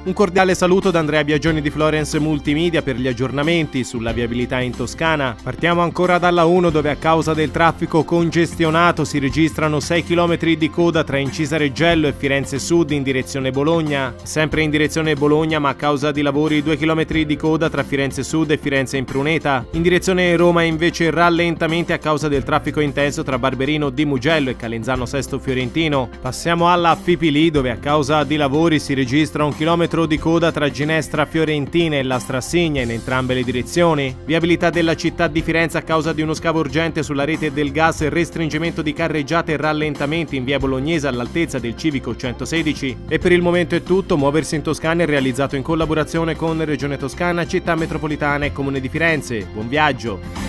Un cordiale saluto da Andrea Biagioni di Florence Multimedia per gli aggiornamenti sulla viabilità in Toscana. Partiamo ancora dalla 1, dove a causa del traffico congestionato si registrano 6 km di coda tra Incisa Reggello e Firenze Sud in direzione Bologna. Sempre in direzione Bologna, ma a causa di lavori, 2 km di coda tra Firenze Sud e Firenze Impruneta. In direzione Roma invece rallentamenti a causa del traffico intenso tra Barberino di Mugello e Calenzano Sesto Fiorentino. Passiamo alla Fipili, dove a causa di lavori si registra 1 chilometro di coda tra Ginestra Fiorentina e La Strassigna in entrambe le direzioni. Viabilità della città di Firenze a causa di uno scavo urgente sulla rete del gas e restringimento di carreggiate e rallentamenti in via Bolognese all'altezza del civico 116. E per il momento è tutto. Muoversi in Toscana è realizzato in collaborazione con Regione Toscana, Città Metropolitana e Comune di Firenze. Buon viaggio!